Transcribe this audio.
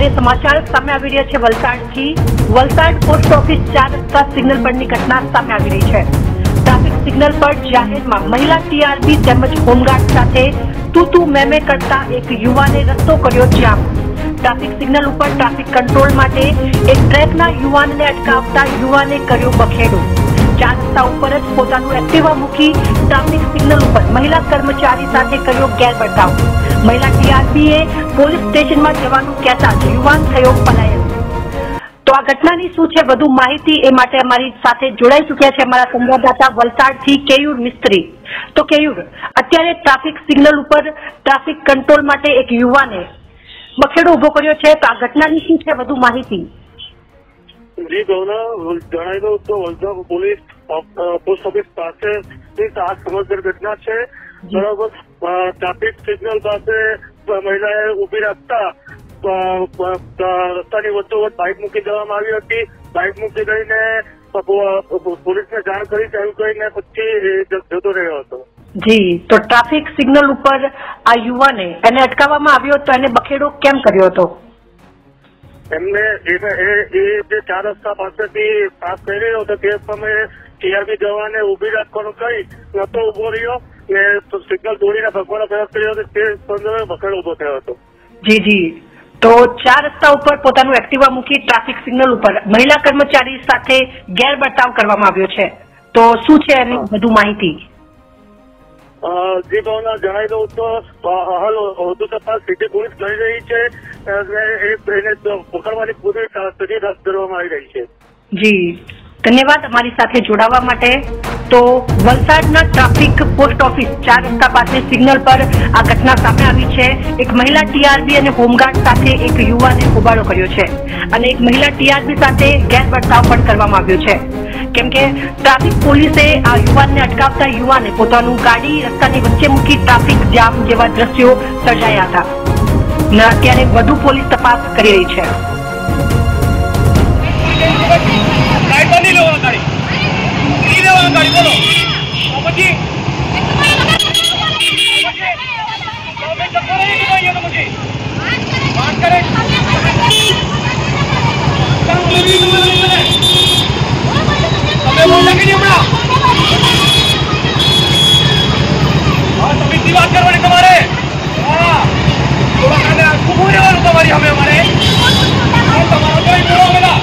અત્યારે સમાચાર સામે આવી રહ્યા છે વલસાડથી। વલસાડ પોસ્ટ ઓફિસ 4 રસ્તા સિગ્નલ પરની ઘટના સામે આવી રહી છે। ટ્રાફિક સિગ્નલ પર જાહેરમાં મહિલા ટીઆરપી તેમજ હોમગાર્ડ સાથે તું મેમે કરતા એક યુવાને રસ્તો કર્યો જામ। ટ્રાફિક સિગ્નલ ઉપર ટ્રાફિક કંટ્રોલ માટે એક ટ્રેકના યુવાનને અટકાવતા યુવાને કર્યો બખેડો। 4 રસ્તા ઉપર જ પોતાનું એક્ટિવા મૂકી ટ્રાફિક સિગ્નલ ઉપર મહિલા કર્મચારી સાથે કર્યો ગેરબર્તાવ। महिला टीआरपीए पोलीस स्टेशन में जवानुं कहेता युवान थयो पलायन। तो आ घटनानी शुं छे वधु माहिती ए माटे अमारी साथे जोड़ाई चूक्या छे अमारा संवाददाता वलसाडथी केयूर मिस्त्री। तो केयूर, अत्यारे ट्राफिक सिग्नल उपर ट्राफिक कंट्रोल माटे एक युवाने बखेड़ो उभो कर्यो छे, तो आ घटनानी शुं छे वधु माहिती? जी भावना जणावी दઉં તો વલસાડ પોલીસ પોસ્ટ ઓફિસ પાસે આ સમગ્ર ઘટના છે। બરાબર, ટ્રાફિક સિગ્નલ પાસે મહિલાએ ઉભી રાખતા રસ્તાની વચ્ચોવચ્ચ બાઇક મૂકી દેવામાં આવી હતી। બાઇક મૂકી દઈને પોલીસને જાણ કરી ચાલુ કરીને પછી જતો રહ્યો હતો। जी, तो ट्राफिक सिग्नल पर आ युवाने एने अटकाववामां आव्यो तो एने बखेड़ो केम कर्यो हतो? એમને એ જે 4 રસ્તા પાસેથી પાસ થઈ રહ્યો હતો તે સમયે ટીઆરપી જવાને ઉભી રાખવાનું કહી નતો ઉભો રહ્યો ને સિગ્નલ તોડીને ભગવાનો પ્રયાસ કર્યો હતો। તે સંદર્ભે બખેડો ઉભો થયો હતો। जी जी, तो 4 रस्ता ઉપર પોતાનું એક્ટિવા મૂકી ટ્રાફિક સિગ્નલ ઉપર મહિલા કર્મચારી સાથે ગેરબર્તાવ કરવામાં આવ્યો છે, તો શું છે એની વધુ માહિતી? जी भावना जणावी दઉં તો હાલ વધુ તપાસ સિટી પોલીસ કરી રહી છે એને પકડવાની પૂરી તજવીજ હાથ ધરવામાં આવી રહી છે। जी, धन्यवाद अमारी साथे जोड़ावा माटे। तो वलसाडना ट्राफिक पोस्ट ऑफिस 4 रस्ता पासे सिग्नल पर आ घटना सामे आवी छे। एक महिला टीआरपी अने होमगार्ड साथे एक युवाने होबाळो कर्यो छे अने एक महिला टीआरपी साथे गैरबर्ताव पण करवामां आव्यो छे, केम के ट्राफिक पोलीसे आ युवानने अटकावता युवाने पोतानुं गाड़ी रस्तानी वच्चे मूकी ट्राफिक जाम जेवा दृश्यो सर्जाया हता। अत्यारे वधु पोलीस तपास करी रही छे। नहीं लेवा गाड़ी बोलो मुझे मुझे बात करे તમે બોલ કે નહીં હમણાં? હા, સમિતિ વાત કરવાની તમારે। હા, થોડા કાલે ઉભું રહેવાનું તમારી અમે અમારે તમારો કોઈ બોલો પેલા